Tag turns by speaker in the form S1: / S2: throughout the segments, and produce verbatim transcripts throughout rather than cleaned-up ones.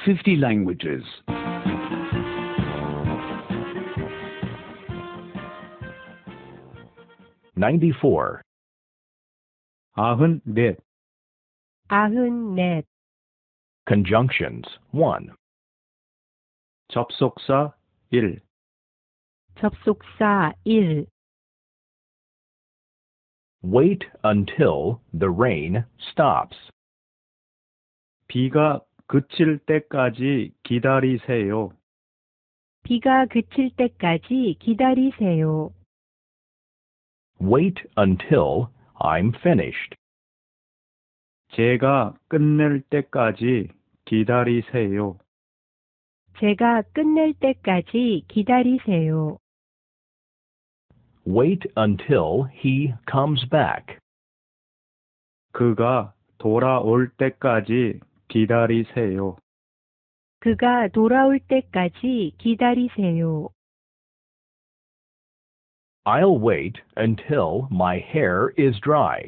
S1: fifty languages.
S2: ninety-four.
S3: 아흔넷,
S4: 아흔넷.
S2: Conjunctions. one.
S3: 접속사 일,
S4: 접속사 일.
S2: Wait until the rain stops.
S3: 비가 그칠 때까지 기다리세요.
S4: 비가 그칠 때까지 기다리세요.
S2: Wait until I'm finished.
S3: 제가 끝낼 때까지 기다리세요.
S4: 제가 끝낼 때까지 기다리세요.
S2: Wait until he comes back.
S3: 그가 돌아올 때까지 기다리세요.
S4: 그가 돌아올 때까지 기다리세요.
S2: I'll wait until my hair is dry.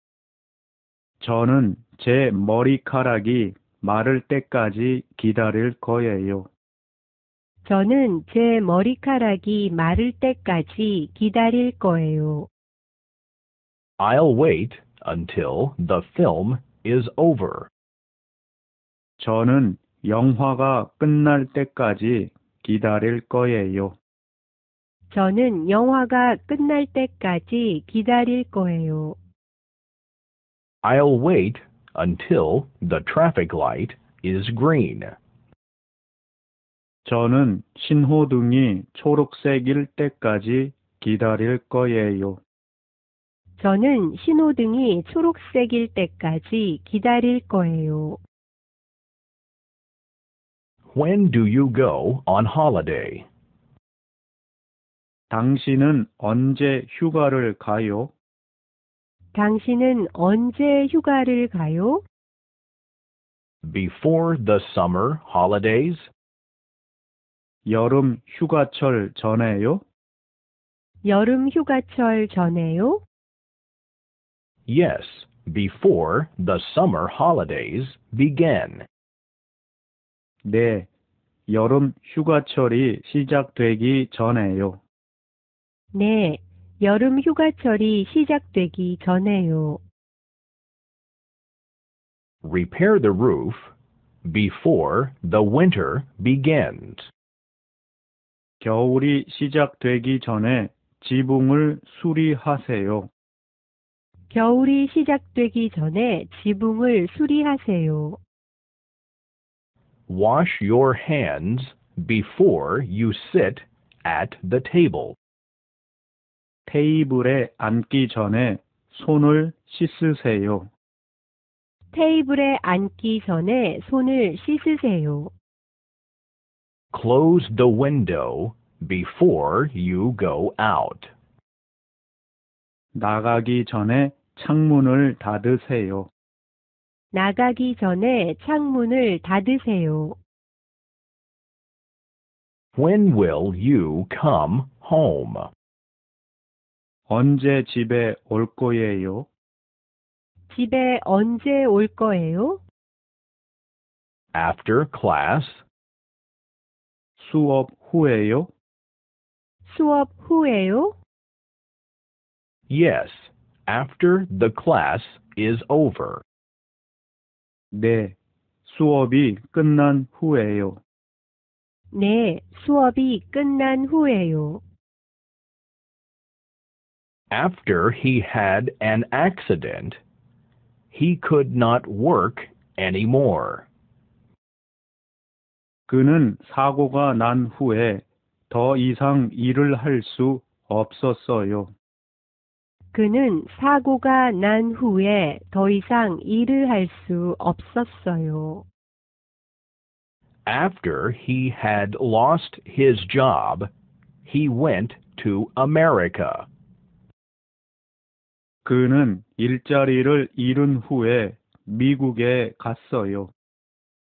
S3: 저는 제 머리카락이 마를 때까지 기다릴 거예요.
S4: 저는 제 머리카락이 마를 때까지 기다릴 거예요.
S2: I'll wait until the film is over.
S3: 저는 영화가 끝날 때까지 기다릴 거예요.
S4: 저는 영화가 끝날 때까지 기다릴 거예요.
S2: I'll wait until the traffic light is green.
S3: 저는 신호등이 초록색일 때까지 기다릴 거예요.
S4: 저는 신호등이 초록색일 때까지 기다릴 거예요.
S2: When do you go on holiday?
S3: 당신은 언제 휴가를 가요?
S4: 당신은 언제 휴가를 가요?
S2: Before the summer holidays?
S3: 여름 휴가철 전에요?
S4: 여름 휴가철 전에요?
S2: Yes, before the summer holidays begin.
S3: 네, 여름 휴가철이 시작되기 전에요.
S4: 네, 여름 휴가철이 시작되기 전에요.
S2: Repair the roof before the winter begins.
S3: 겨울이 시작되기 전에 지붕을 수리하세요.
S4: 겨울이 시작되기 전에 지붕을 수리하세요.
S2: Wash your hands before you sit at the table.
S3: 테이블에 앉기 전에 손을 씻으세요.
S4: 테이블에 앉기 전에 손을 씻으세요.
S2: Close the window before you go out.
S3: 나가기 전에 창문을 닫으세요.
S4: 나가기 전에 창문을 닫으세요.
S2: When will you come home?
S3: 언제 집에 올 거예요?
S4: 집에 언제 올 거예요?
S2: After class?
S3: 수업 후에요?
S4: 수업 후에요?
S2: Yes, after the class is over.
S3: 네, 수업이 끝난 후에요.
S4: 네, 수업이 끝난 후에요.
S2: After he had an accident, he could not work anymore.
S3: 그는 사고가 난 후에 더 이상 일을 할 수 없었어요.
S4: 그는 사고가 난 후에 더 이상 일을 할 수 없었어요.
S2: After he had lost his job, he went to America.
S3: 그는 일자리를 잃은 후에 미국에 갔어요.